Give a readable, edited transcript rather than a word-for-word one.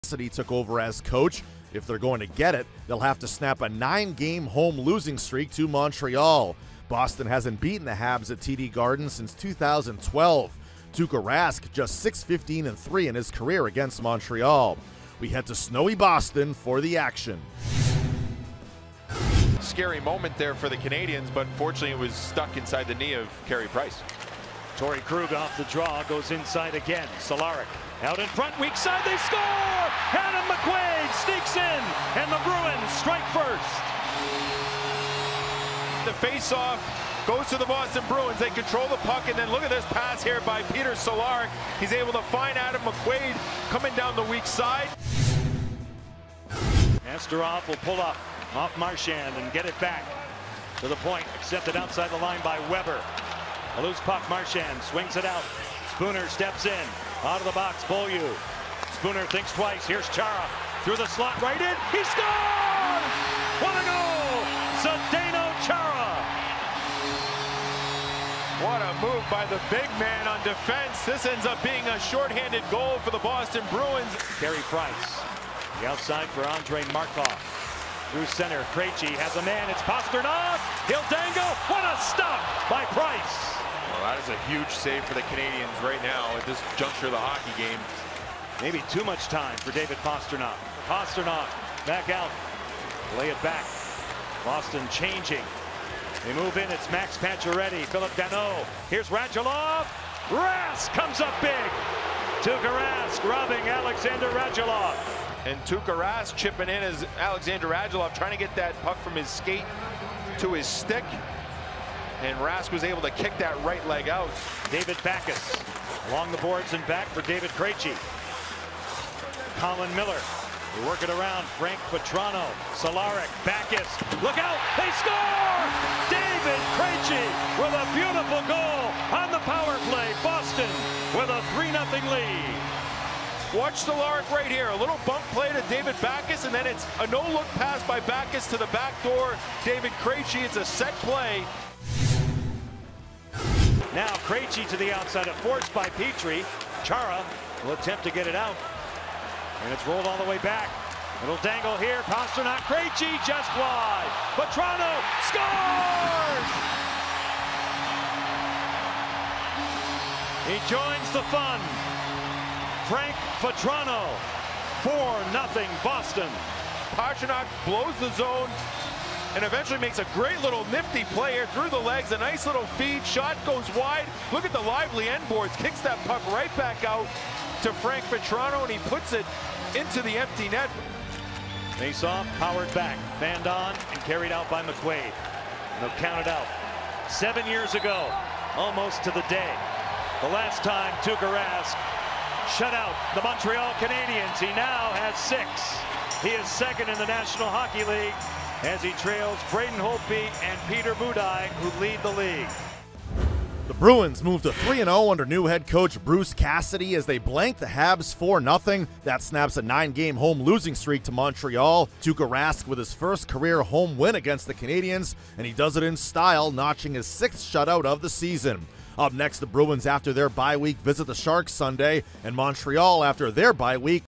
He took over as coach. If they're going to get it, they'll have to snap a 9-game home losing streak to Montreal. Boston hasn't beaten the Habs at TD Garden since 2012. Tuukka Rask just 6-15-3 in his career against Montreal. We head to snowy Boston for the action. Scary moment there for the Canadiens, but fortunately it was stuck inside the knee of Carey Price. Torrey Krug off the draw, goes inside again. Solaric out in front, weak side, they score! Adam McQuaid sneaks in, and the Bruins strike first. The face-off goes to the Boston Bruins. They control the puck, and then look at this pass here by Peter Solaric. He's able to find Adam McQuaid coming down the weak side. Astorov will pull up off Marchand and get it back to the point, accepted outside the line by Weber. A loose puck, Marchand swings it out. Spooner steps in, out of the box, Beaulieu. Spooner thinks twice, here's Chara, through the slot, right in, he scores! What a goal! Zdeno Chara! What a move by the big man on defense. This ends up being a shorthanded goal for the Boston Bruins. Carey Price, the outside for Andrei Markov. Through center, Krejci has a man, it's Pastrnak, he'll dangle, what a stop by Price! Well, that is a huge save for the Canadiens right now at this juncture of the hockey game. Maybe too much time for David Pastrnak. Pastrnak back out, lay it back. Boston changing. They move in, it's Max Pacioretty, Philip Danault. Here's Radulov, Rask comes up big. Tuukka Rask robbing Alexander Radulov. And Tuukka Rask chipping in as Alexander Radulov trying to get that puck from his skate to his stick. And Rask was able to kick that right leg out. David Backes along the boards and back for David Krejci. Colin Miller, they work it around. Frank Petrano, Solaric, Backes, look out, they score! David Krejci with a beautiful goal on the power play. Boston with a 3-0 lead. Watch Solaric right here. A little bump play to David Backes, and then it's a no-look pass by Backes to the back door. David Krejci, it's a set play. Now Krejci to the outside, forced by Petrie. Chara will attempt to get it out. And it's rolled all the way back. It'll dangle here. Pastrnak, Krejci just wide. Petrano scores! He joins the fun. Frank Petrano, 4-0 Boston. Pastrnak blows the zone and eventually makes a great little nifty play here through the legs. A nice little feed, shot goes wide. Look at the lively end boards, kicks that puck right back out to Frank Petrano, and he puts it into the empty net. Face off, powered back, fanned on, and carried out by McQuaid. They'll count it out. 7 years ago, almost to the day, the last time Tuukka Rask shut out the Montreal Canadiens. He now has 6. He is second in the National Hockey League as he trails Braden Holtby and Peter Budaj, who lead the league. The Bruins move to 3-0 under new head coach Bruce Cassidy as they blank the Habs 4-0. That snaps a 9-game home losing streak to Montreal. Tuukka Rask with his first career home win against the Canadiens, and he does it in style, notching his 6th shutout of the season. Up next, the Bruins after their bye week visit the Sharks Sunday, and Montreal after their bye week